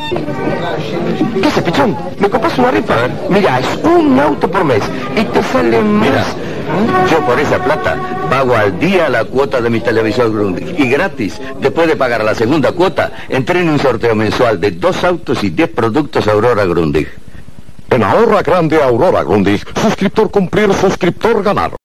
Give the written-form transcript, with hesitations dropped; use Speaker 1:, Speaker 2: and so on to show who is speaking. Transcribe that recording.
Speaker 1: ¿Qué haces, pichón? ¿Me compras una rifa? Mira, es un auto por mes y te sale más...
Speaker 2: Mira, yo por esa plata pago al día la cuota de mi televisor Grundig. Y gratis, después de pagar la segunda cuota, entré en un sorteo mensual de 2 autos y 10 productos Aurora Grundig.
Speaker 3: En Ahorra Grande Aurora Grundig, suscriptor cumplir, suscriptor ganar.